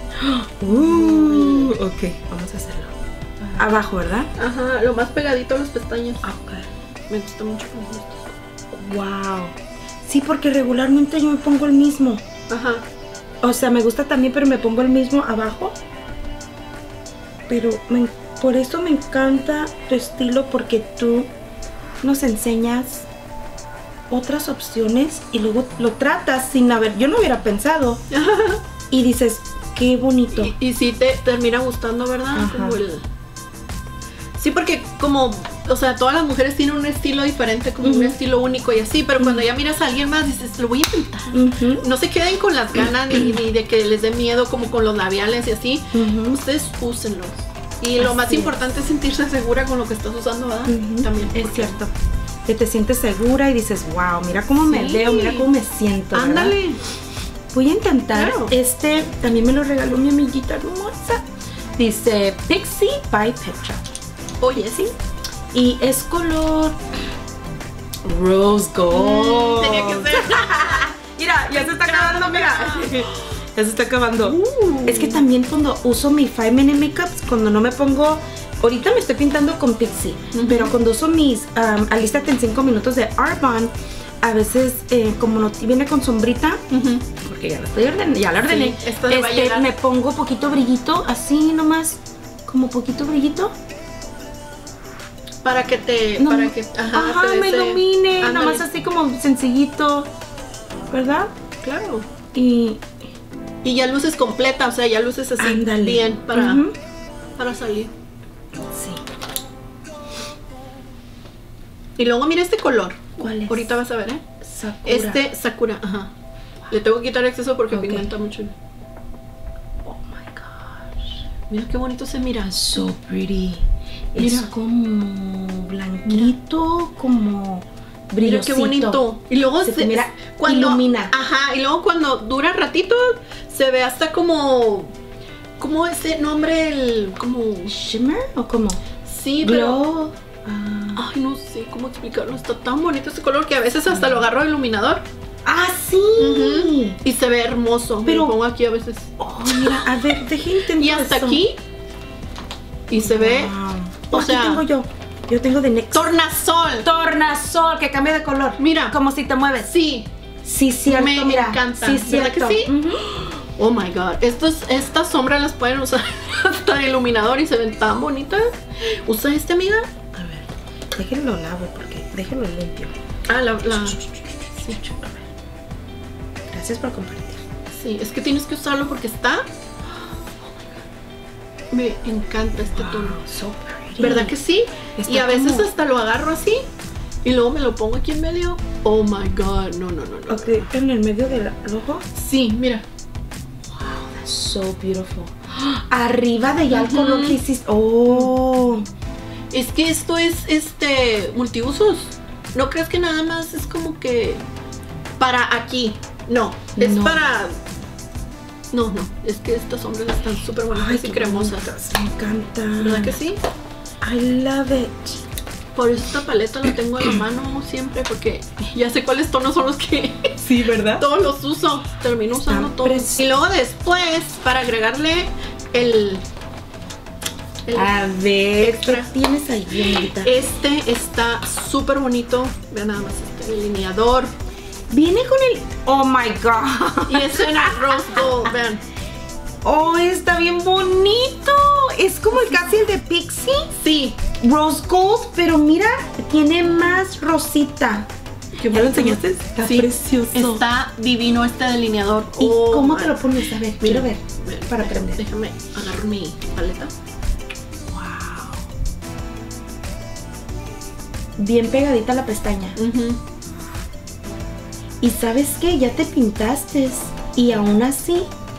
Ok, vamos a hacerlo. Abajo, ¿verdad? Ajá, lo más pegadito a las pestañas. Ok. Me gusta mucho con estos. Wow. Sí, porque regularmente yo me pongo el mismo. Ajá. O sea, me gusta también, pero me pongo el mismo abajo. Pero por eso me encanta tu estilo, porque tú nos enseñas otras opciones y luego lo tratas sin haber... Yo no hubiera pensado. Y dices, qué bonito. Y sí te termina gustando, ¿verdad? Ajá. Como sí, porque como, o sea, todas las mujeres tienen un estilo diferente, como un estilo único y así, pero cuando ya miras a alguien más, dices, lo voy a intentar. No se queden con las ganas ni de que les dé miedo como con los labiales y así. Ustedes úsenlos. Y lo más importante es sentirse segura con lo que estás usando, ¿verdad? También. Es cierto. Que te sientes segura y dices, wow, mira cómo me veo, mira cómo me siento. Ándale. Voy a intentar. Claro. Este también me lo regaló mi amiguita hermosa. Dice Pixie by Petra. Oye, sí. Y es color Rose Gold. Tenía que ser. Mira, ya se está acabando, mira. Ya se está acabando. Es que también cuando uso mi 5 Minute Makeups, cuando no me pongo... Ahorita me estoy pintando con Pixie, pero cuando uso mis alístate en 5 minutos de Arbonne, a veces como no viene con sombrita, porque ya la ordené, Sí, esto le va a llegar. me pongo poquito brillito, así nomás, como poquito brillito. Para que te... No, para que... ajá, te me dé ese- ilumine, Ándale. nomás así como sencillito, ¿verdad? Claro. Y Y ya luces completa, o sea, ya luces así ándale. bien para, Ujú. para salir. Sí. Y luego mira este color. ¿Cuál es? Ahorita vas a ver, ¿eh? Sakura. Este Sakura, ajá. Le tengo que quitar exceso porque Ok. pigmenta mucho. Oh my gosh. Mira qué bonito se mira. So pretty. Mira. Es como blanquito, como Mira brillosito. qué bonito. Y luego Se te mira, ilumina. Ajá, y luego cuando dura ratito se ve hasta como ese nombre, el como ¿Shimmer o como? sí, pero Glow. ay, no sé cómo explicarlo. Está tan bonito este color que a veces hasta lo agarro de iluminador. Ah, sí. Y se ve hermoso. Pero- Me lo pongo aquí a veces. Oh, mira, a ver, deje intentar Y hasta eso. aquí. Y se ve. Wow. O Aquí sea, tengo yo. Yo tengo de NYX. tornasol. Tornasol, que cambia de color. Mira. Como si te mueves. Sí. Sí, cierto, Me mira. encanta. Sí, ¿Verdad cierto. que sí? Ujú. Oh my god. Estas sombras las pueden usar hasta de iluminador y se ven tan bonitas. ¿Usa este, amiga? A ver, déjenlo lavo porque déjenlo limpio. Ah, la. Sí. Gracias por compartir. Sí, es que tienes que usarlo porque está. Me encanta este tono. So pretty. ¿Verdad que sí? Está Y a veces como- hasta lo agarro así y luego me lo pongo aquí en medio. Oh my god. No. Ok, en el medio del ojo. Sí, mira. So beautiful. Arriba de ya el color que hiciste. Oh. Es que esto es multiusos. ¿No crees que nada más es como que para aquí? No, es No. para. No, es que estas sombras están súper bonitas y cremosas. bonitas, me encanta. ¿Verdad que sí? I love it. Por eso esta paleta la tengo en la mano siempre porque ya sé cuáles tonos son los que Sí, ¿verdad? todos los uso. Termino usando Están todos. preciosos. Y luego después, para agregarle el A ver, extra. ¿qué tienes ahí, amiguita? Este está súper bonito. Vean nada más este delineador. Viene con el... Oh my God. Y es en el Rose Gold, vean. Oh, está bien bonito. Es como casi el de Pixie. Sí. Rose Gold, pero mira, tiene más rosita. ¿Ya lo enseñaste? Está Sí, precioso. Está divino este delineador. ¿Y Oh, cómo my- te lo pones? A ver, quiero ver. Para aprender. Déjame agarrar mi paleta. Wow. Bien pegadita a la pestaña. Y ¿sabes qué? Ya te pintaste. Y aún así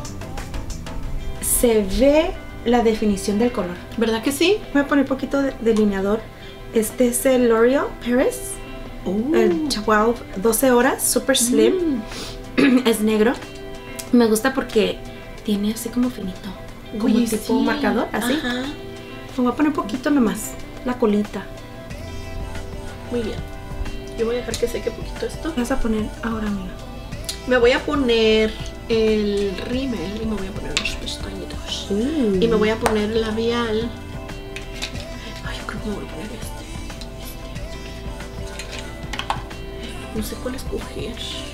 se ve la definición del color. ¿Verdad que sí? Voy a poner poquito de delineador. Este es el L'Oreal Paris. El 12 horas, super slim. Es negro. Me gusta porque tiene así como finito. como Oye, tipo sí. marcador, así. Ajá. Me voy a poner poquito nomás, la colita. Muy bien. Yo voy a dejar que seque poquito esto. ¿Qué vas a poner ahora, amiga? Me voy a poner el rímel y me voy a poner los pestañitos. Y me voy a poner el labial. Ay, yo creo que me voy a poner este. No sé cuál escoger.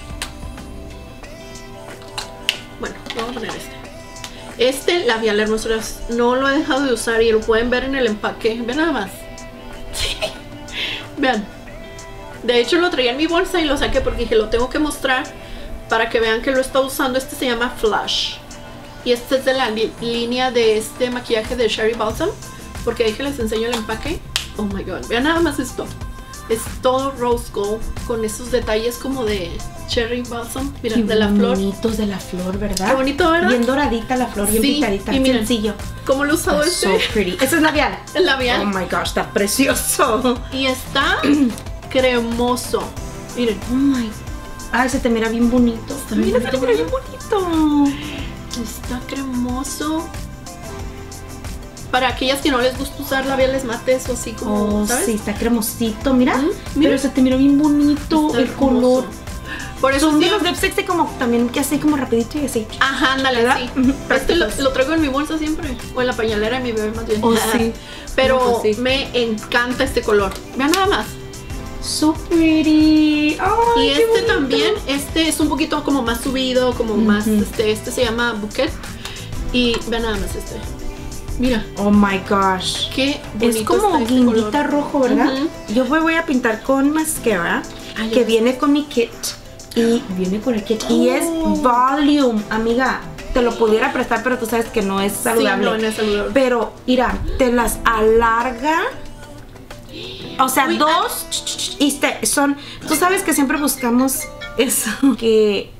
Bueno, vamos a poner este. Este labial, hermosuras, no lo he dejado de usar y lo pueden ver en el empaque. Vean nada más. Sí. Vean. De hecho lo traía en mi bolsa y lo saqué porque dije, lo tengo que mostrar para que vean que lo está usando. Este se llama Flush. Y este es de la línea de este maquillaje de Cherry Balsam. Porque dije, les enseño el empaque. Oh my god, vean nada más esto. Es todo rose gold con esos detalles como de Cherry Balsam. Mira, de la flor. Qué bonitos de la flor, ¿verdad? Qué bonito, ¿verdad? Bien doradita la flor, bien Sí, picadita, y miren, sencillo. ¿Cómo lo he usado So pretty. Ese es labial. El labial. Oh my gosh, está precioso. Y está cremoso. Miren. Oh my. Ay, se te mira bien bonito. Mira, Se te mira bien bonito. Está cremoso. Para aquellas que no les gusta usar labiales mates o así como, Oh, ¿sabes? sí, está cremosito, mira. Mira. Pero se te mira bien bonito Está el hermoso. color. Por eso Son de sí. los lipsticks de como también que así como rapidito y así. Ajá, ándale, ¿Verdad? sí. Ujú, Este prácticos. lo traigo en mi bolsa siempre. O en la pañalera de mi bebé más bien. Oh, sí. Pero No, pues sí. me encanta este color. Vean nada más. So pretty. Ay, Y qué este bonito. también, este es un poquito como más subido, como más, este se llama Bouquet. Y vean nada más este. Mira, Oh my gosh. qué bonito Es como está este guindita color. rojo, ¿verdad? Ujú. Yo me voy a pintar con mascara Ay, que ya. viene con mi kit. Y viene con el kit. Y es volume, amiga. Te lo pudiera prestar, pero tú sabes que no es saludable. Sí, no es saludable. Pero, mira, te las alarga. O sea, Uy, dos. Y son. Tú sabes que siempre buscamos eso. Que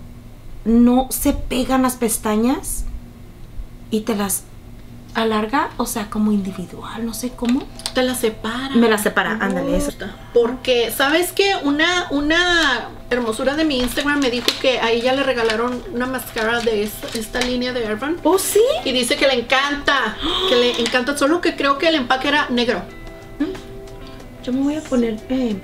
no se pegan las pestañas. Y te las alarga, o sea, como individual, no sé cómo. Te la separa. Me la separa, ándale, eso. Porque, ¿sabes qué? Una hermosura de mi Instagram me dijo que a ella le regalaron una máscara de esta línea de Urban. ¿Oh, sí? Y dice que le encanta. Que le encanta. Solo que creo que el empaque era negro. Yo me voy a poner.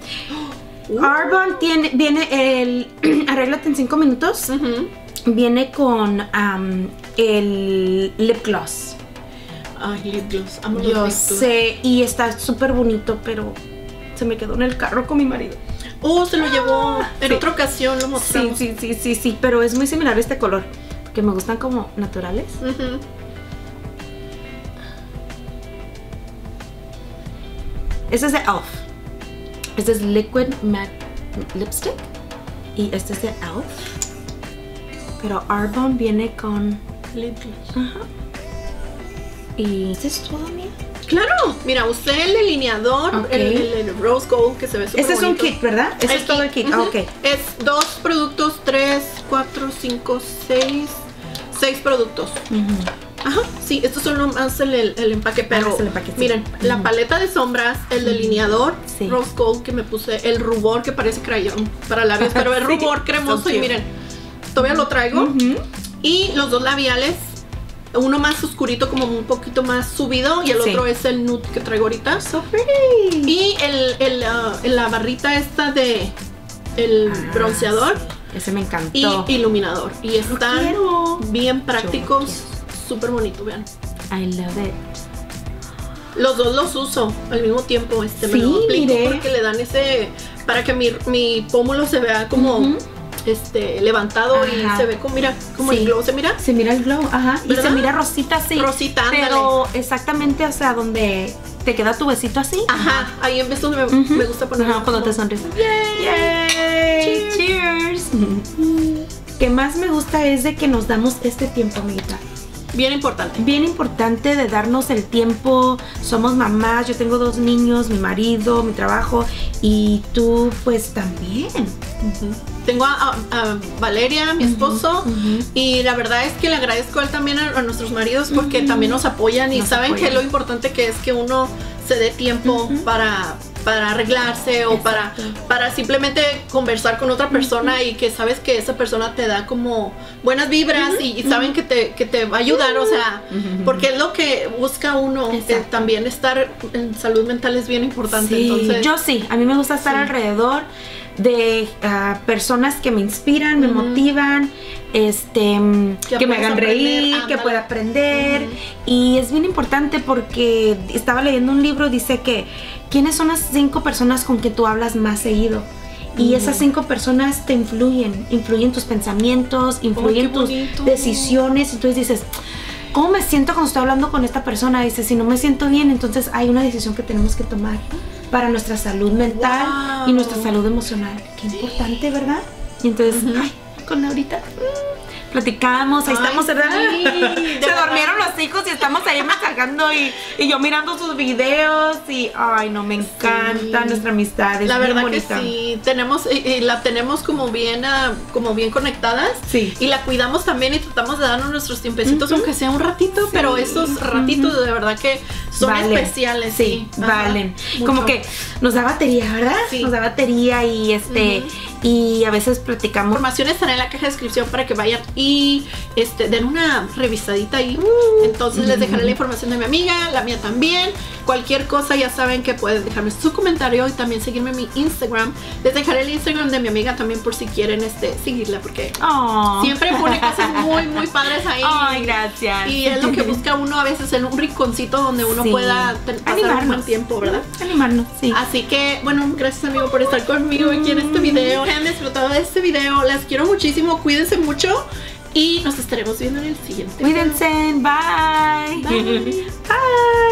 Arbonne viene el. Arréglate en 5 minutos. Ujú. Viene con el lip gloss. Ay, lip gloss. Amo los Yo lip gloss. sé, y está súper bonito, pero se me quedó en el carro con mi marido. Oh, se lo llevó. En sí. otra ocasión lo Sí, mostramos. sí, pero es muy similar a este color. Porque me gustan como naturales. Ujú. Este es de e.l.f. Este es Liquid Matte Lipstick. Y este es de e.l.f. Pero Arbonne viene con. Lip gloss. Ajá. Y ¿este es todo, mía? Claro, mira, usé el delineador, Ok. el Rose Gold que se ve súper Este es un bonito. kit, ¿verdad? Este es todo el kit. Ujú. Ok. Es 2 productos, 3, 4, 5, 6 productos. Ajá, sí, estos son nomás el empaque, pero es el empaque, sí. miren, la paleta de sombras, el delineador, Sí. Rose Gold que me puse, el rubor que parece crayón para labios, pero el Sí, rubor cremoso so y cute. miren, todavía lo traigo. Y los dos labiales, uno más oscurito, como un poquito más subido, y el Sí. otro es el nude que traigo ahorita. So pretty. Y la barrita esta de el bronceador Sí. Ese me encantó. y iluminador. Y están quiero. bien prácticos, quiero. súper bonito, vean. I love it. Los dos los uso al mismo tiempo, me Sí, lo aplico miré. porque le dan ese, para que mi pómulo se vea como levantado. Ajá. Y se ve como, mira, como Sí. el glow, ¿se mira? Se mira el glow, ajá. Y ¿Verdad? se mira rosita así. Rosita, ándale. Pero exactamente, o sea, donde te queda tu besito así. Ajá, ahí en vez donde me gusta poner. Ajá, cuando te sonríes. ¡Yay! Cheers. Que más me gusta es de que nos damos este tiempo, amiguita. Bien importante. Bien importante de darnos el tiempo. Somos mamás, yo tengo 2 niños, mi marido, mi trabajo y tú pues también. tengo a Valeria, mi esposo, y la verdad es que le agradezco a él también a nuestros maridos porque también nos apoyan y saben que lo importante que es que uno se dé tiempo para arreglarse o para simplemente conversar con otra persona y que sabes que esa persona te da como buenas vibras y saben que te va a ayudar, o sea, porque es lo que busca uno, también estar en salud mental es bien importante. Sí, entonces, yo sí, a mí me gusta estar alrededor de personas que me inspiran, me motivan, que me hagan reír, que pueda aprender. Y es bien importante porque estaba leyendo un libro, dice que ¿quiénes son las 5 personas con que tú hablas más seguido? Y esas 5 personas te influyen tus pensamientos, influyen tus decisiones. Entonces dices, ¿cómo me siento cuando estoy hablando con esta persona? Dice, si no me siento bien, entonces hay una decisión que tenemos que tomar para nuestra salud mental y nuestra salud emocional. Qué importante, ¿verdad? Y entonces, con Laurita platicamos, ahí estamos, ¿verdad? Sí, se durmieron los hijos y estamos ahí mensajando y yo mirando sus videos y ay no, me encanta nuestra amistad, es la verdad bien que bonita. sí, la tenemos como bien conectadas y la cuidamos también y tratamos de darnos nuestros tiempecitos aunque sea un ratito, pero esos ratitos de verdad que son especiales. Sí, valen. Como que nos da batería, ¿verdad? Sí. Nos da batería y y a veces platicamos. Información estará en la caja de descripción para que vayan y den una revisadita ahí. Entonces les dejaré la información de mi amiga, la mía también. Cualquier cosa ya saben que pueden dejarme su comentario y también seguirme en mi Instagram. Les dejaré el Instagram de mi amiga también por si quieren seguirla porque siempre pone cosas muy muy padres ahí. Ay, gracias. Y es lo que busca uno a veces en un rinconcito donde uno pueda pasar un buen tiempo, ¿verdad? Animarnos, sí. Así que, bueno, gracias amigo por estar conmigo aquí en este video. Han disfrutado de este video. Las quiero muchísimo. Cuídense mucho. Y nos estaremos viendo en el siguiente. Cuídense. Bye. Bye. Bye.